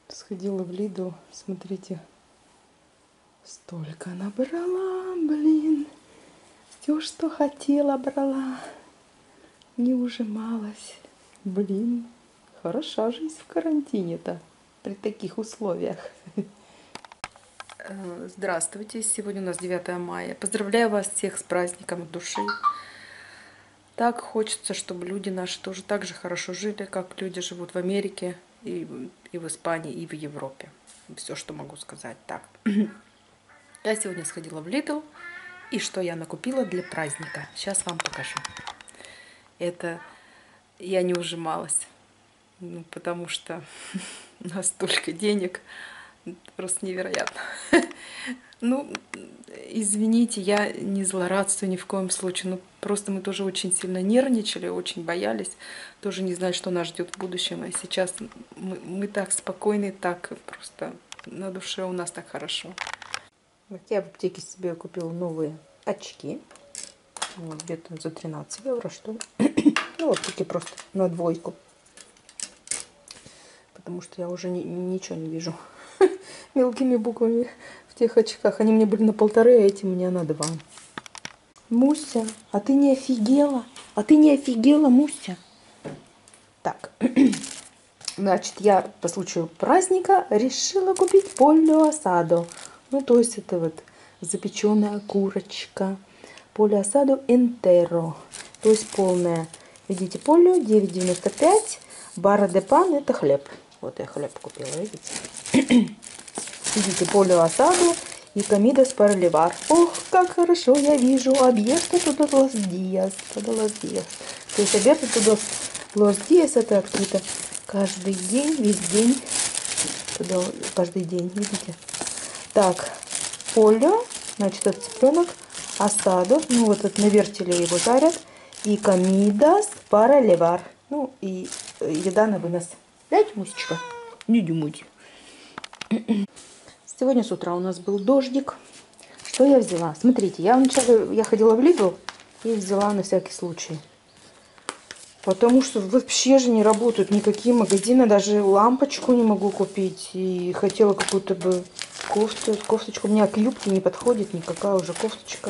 Сходила в Lidl, смотрите, столько набрала, блин. Все, что хотела, брала. Не ужималась. Блин, хороша жизнь в карантине-то при таких условиях. Здравствуйте, сегодня у нас 9 мая. Поздравляю вас всех с праздником души. Так хочется, чтобы люди наши тоже так же хорошо жили, как люди живут в Америке, и в Испании, и в Европе. Все, что могу сказать. Так, я сегодня сходила в Lidl, и что я накупила для праздника. Сейчас вам покажу. Это я не ужималась, потому что у нас столько денег, просто невероятно. Ну, извините, я не злорадствую ни в коем случае, но просто мы тоже очень сильно нервничали, очень боялись, тоже не знали, что нас ждет в будущем. И сейчас мы так спокойны, так просто на душе у нас так хорошо. Я в аптеке себе купила новые очки, вот, где-то за 13 евро, что ли. Ну, вот такие просто на двойку, потому что я уже ничего не вижу мелкими буквами в тех очках. Они мне были на 1,5, а эти мне на 2. Муся, а ты не офигела? А ты не офигела, Муся? Так, значит, я по случаю праздника решила купить поло асадо. Ну, то есть это вот запеченная курочка. Поло асадо энтеро, то есть полная. Видите, поло 9,95. Бара де пан это хлеб. Вот я хлеб купила, видите? Видите, поло асадо и комидас para llevar. Ох, как хорошо я вижу. Abierto todos los días. Todos los días. То есть abierto todos los días это открыто каждый день, весь день. Каждый день, видите? Так, поло, значит, это цыпленок. Асадо, ну вот это на вертеле его жарят. И комидас para llevar. Ну и еда на вынос. Дайте, Мусечка? Не думайте. Сегодня с утра у нас был дождик. Что я взяла? Смотрите, я вначале ходила в Lidl и взяла на всякий случай. Потому что вообще же не работают никакие магазины. Даже лампочку не могу купить. И хотела какую-то бы кофточку. У меня к юбке не подходит никакая уже кофточка.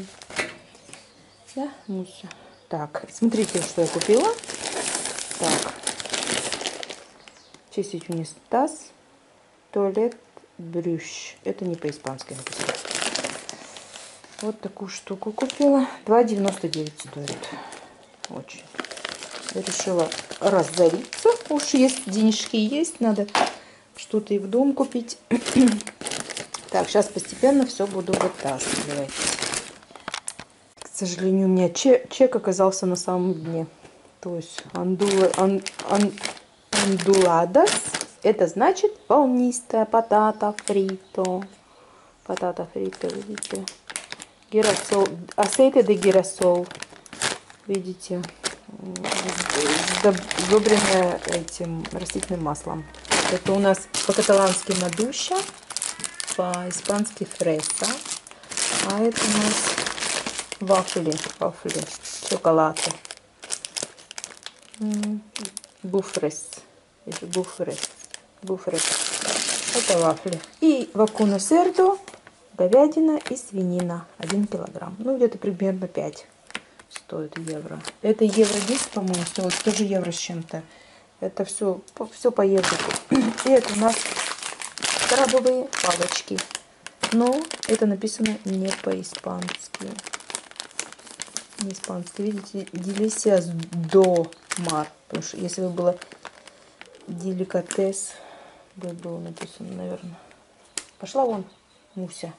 Да, Муся? Так, смотрите, что я купила. Так. Чистить унитаз. Туалет. Брюш. Это не по-испански написано. Вот такую штуку купила. 2,99 стоит. Очень. Я решила разориться. Уж есть денежки есть. Надо что-то и в дом купить. Так, сейчас постепенно все буду вытаскивать. К сожалению, у меня чек оказался на самом дне. То есть андуладас. Это значит волнистая патата фрито. Патата фрито, видите. Гирасол. Асейте де гирасол. Видите. Сдобренная этим растительным маслом. Это у нас по-каталански мадуша. По-испански фреса. А это у нас вафли. Шоколады. Буфрес. Буфрес. Это вафли. И вакуна сердо, говядина и свинина. 1 килограмм. Ну, где-то примерно 5 стоит евро. Это евро 10, по-моему, стоит. Тоже евро с чем-то. Это все по евро. И это у нас крабовые палочки. Но это написано не по-испански. Не испански. Видите, делисиас до мар. Потому что если бы было деликатес, было написано, наверное. Пошла вон, Муся.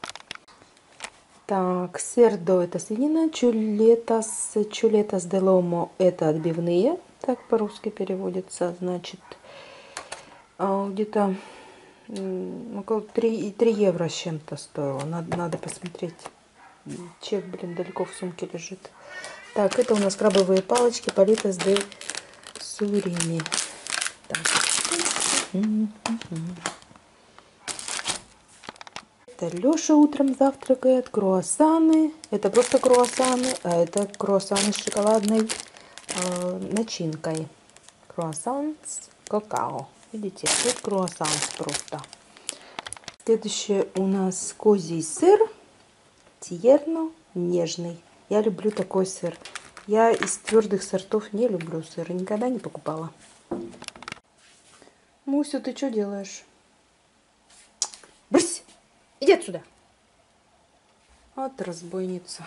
Так, сердо это свинина, чулетас де ломо это отбивные, так по-русски переводится, значит, где-то около 3 евро с чем-то стоило, надо посмотреть. Чек, блин, далеко в сумке лежит. Так, это у нас крабовые палочки, политас де сурими. Так. Это Леша утром завтракает. Круассаны. Это просто круассаны, а это круассаны с шоколадной начинкой. Круассан с какао. Видите, тут круассан просто. Следующее у нас козий сыр. Тиерно нежный. Я люблю такой сыр. Я из твердых сортов не люблю сыр. Никогда не покупала. Муся, ты что делаешь? Брысь! Иди отсюда! Вот разбойница.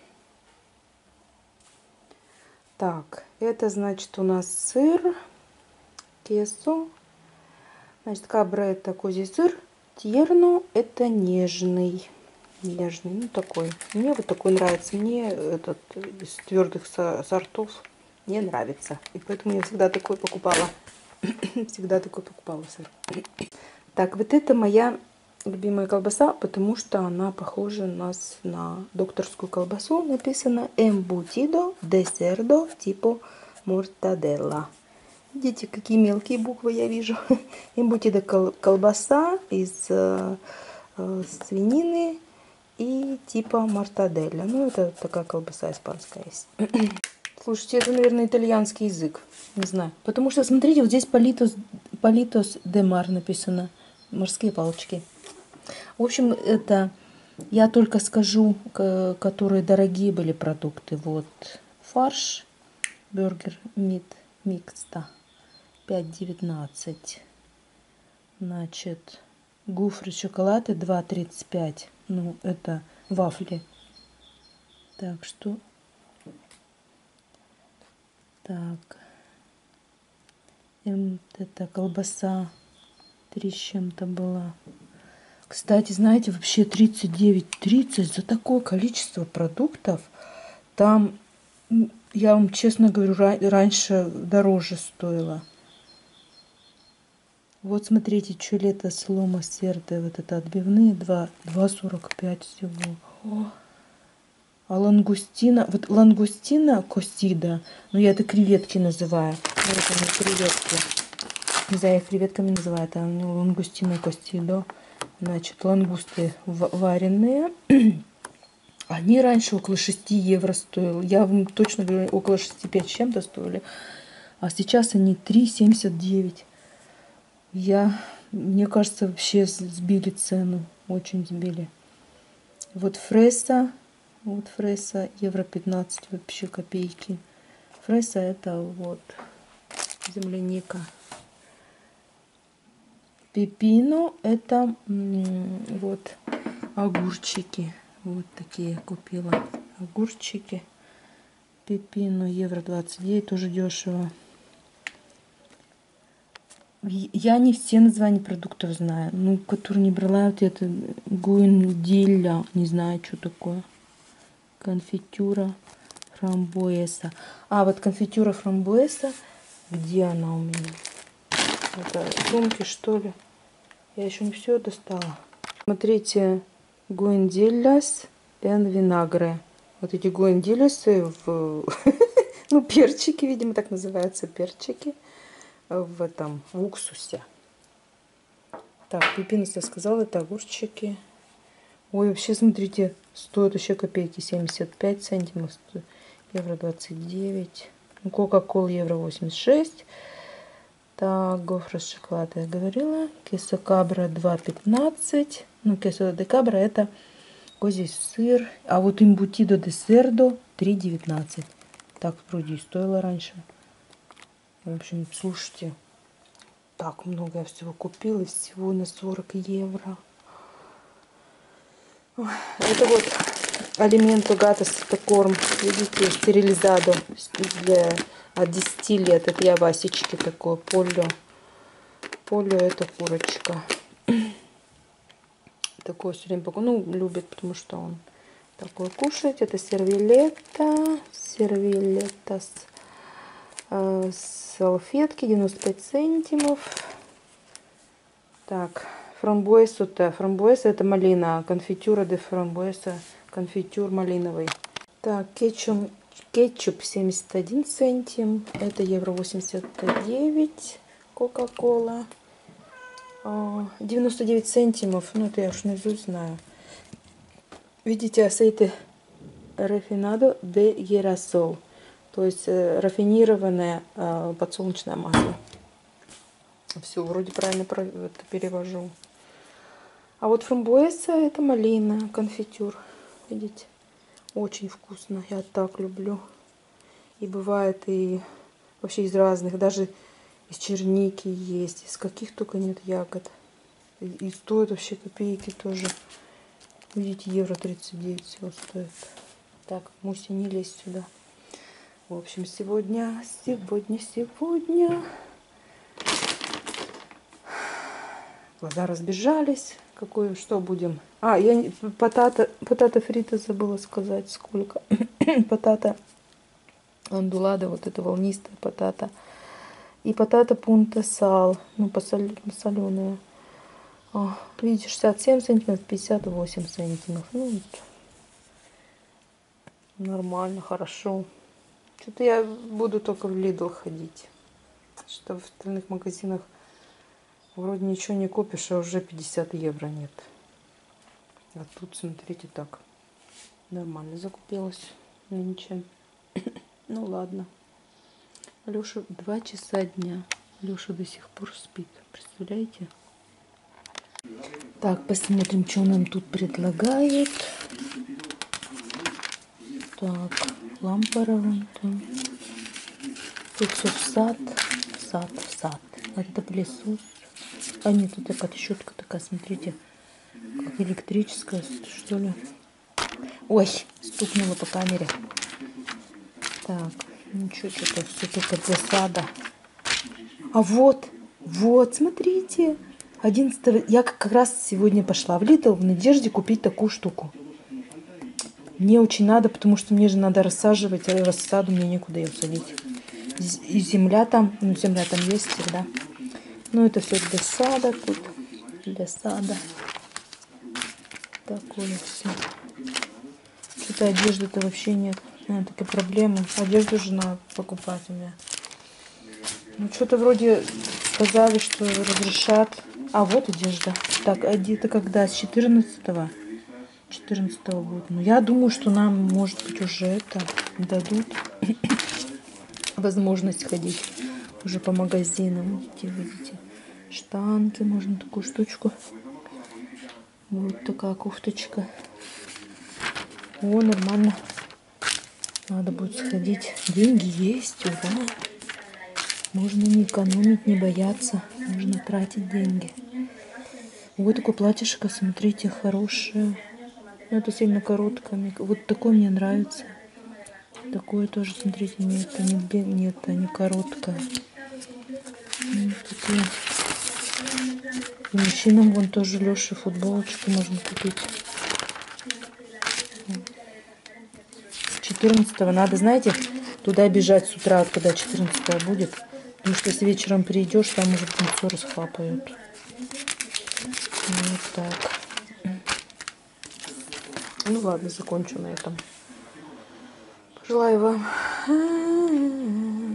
Так, это значит у нас сыр, кесо. Значит, кабра это козий сыр. Тьерно это нежный. Нежный, ну такой. Мне вот такой нравится. Мне этот из твердых сортов не нравится. И поэтому я всегда такой покупала. Всегда такой покупала сыр. Так, вот это моя любимая колбаса, потому что она похожа у нас на докторскую колбасу. Написано Embutido de cerdo tipo mortadella. Видите, какие мелкие буквы я вижу. Embutido колбаса из свинины и типа мортаделля. Ну, это такая колбаса испанская есть. Слушайте, это, наверное, итальянский язык. Не знаю. Потому что, смотрите, вот здесь палитос де мар написано. Морские палочки. В общем, это я только скажу, которые дорогие были продукты. Вот фарш, бургер, мит, микста, 5,19. Значит, гуфры, шоколады 2,35. Ну, это вафли. Так что... Так. Это колбаса 3 с чем-то была. Кстати, знаете, вообще 39,30 за такое количество продуктов. Там, я вам честно говорю, раньше дороже стоило. Вот смотрите, чулета слома сердце, вот это отбивные 2,45 всего. О. А лангустина, вот лангустина костида, ну я это креветки называю. Вот они креветки. Не знаю, их креветками называют, а лангустина костидо. Значит, лангусты вареные. Они раньше около 6 евро стоили. Я вам точно говорю, около 6,5 чем-то стоили. А сейчас они 3,79. Мне кажется, вообще сбили цену. Очень сбили. Вот фреса. Вот фреса. Евро 15 вообще копейки. Фреса это вот земляника. Пепино это вот огурчики. Вот такие я купила. Огурчики. Пепино евро 29. Тоже дешево. Я не все названия продуктов знаю. Ну, которые не брала. Вот это гуиндилля. Не знаю, что такое. Конфитюра фрамбуэса. А, вот конфитюра фрамбуэса. Где она у меня? Это сумки, что ли? Я еще не все достала. Смотрите, гуиндильяс и винагре. Вот эти гуиндильясы ну, перчики, видимо, так называются, перчики в этом, в уксусе. Так, пепинос я сказала, это огурчики. Ой, вообще, смотрите, стоит еще копейки, 75 центимов, евро 29. Ну, кока-кола евро 86. Так, гофра с шоколадом я говорила. Кесо кабра 2,15. Ну, кесо де кабра это козий сыр. А вот имбутидо де сердо 3,19. Так вроде и стоило раньше. В общем, слушайте, так много я всего купила. Всего на 40 евро. Это вот алименто гатос, это корм. Видите, стерилизадо для... От 10 лет. Это я Васечки такой. Полю. Полю это курочка. Такой все время покупаю. Ну, любит, потому что он такой кушает. Это сервилета. Сервилета с салфетки. 95 центимов. Так. Фрамбуэса-то. Фрамбуэса это малина. Конфитюра де фрамбуэса. Конфитюр малиновый. Так, кетчуп 71 центим. Это евро 89. Кока-кола. 99 центимов. Ну, это я уж наизусть знаю. Видите, асейте рафинадо де гирасол. То есть рафинированное подсолнечное масло. Все, вроде правильно это перевожу. А вот фрамбуэза это малина, конфитюр. Видите? Очень вкусно. Я так люблю. И бывает и вообще из разных. Даже из черники есть. Из каких только нет ягод. И стоит вообще копейки тоже. Видите, евро 39 всего стоит. Так, Муся, не лезь сюда. В общем, сегодня. Глаза разбежались. Что будем? Я потата фрита забыла сказать, сколько. Потата андулада, вот это волнистая потата. И потата пунта сал, ну, соленая. Видите, 67 сантиметров, 58 сантиметров. Ну, вот. Нормально, хорошо. Что-то я буду только в Lidl ходить. Что в остальных магазинах вроде ничего не купишь, а уже 50 евро нет. А тут, смотрите, так. Нормально закупилась. Ничем. Ну ладно. Леша 2 часа дня. Леша до сих пор спит. Представляете? Так, посмотрим, что нам тут предлагает. Так, лампа. Тут все в сад. Это пылесос. Нет, тут такая щетка такая, смотрите. Как электрическая, что ли. Ой, стукнула по камере. Так, ничего, что-то все только для сада. А вот, смотрите. 11 я как раз сегодня пошла в Lidl в надежде купить такую штуку. Мне очень надо, потому что мне же надо рассаживать, а рассаду мне некуда ее садить. И земля там есть всегда. Ну, это все для сада тут. Для сада. Такое все. Что-то одежды-то вообще нет. Такая проблема. Одежду же надо покупать у меня. Ну, что-то вроде сказали, что разрешат. Вот одежда. Так, это когда? С 14-го? 14-го будет. Ну, я думаю, что нам, может быть, уже это дадут возможность ходить уже по магазинам. Видите, штанги, можно такую штучку. Вот такая кофточка. Нормально. Надо будет сходить. Деньги есть, ура. Можно не экономить, не бояться. Можно тратить деньги. Вот такое платьишко, смотрите, хорошее. Это сильно короткое. Вот такое мне нравится. Такое тоже, смотрите, нет, не короткое. Такие. И мужчинам вон тоже Леше футболочку можно купить. 14-го надо, знаете, туда бежать с утра, когда 14-го будет. Потому что если вечером придешь, там уже все расхлапают. Вот так. Ну ладно, закончу на этом. Желаю вам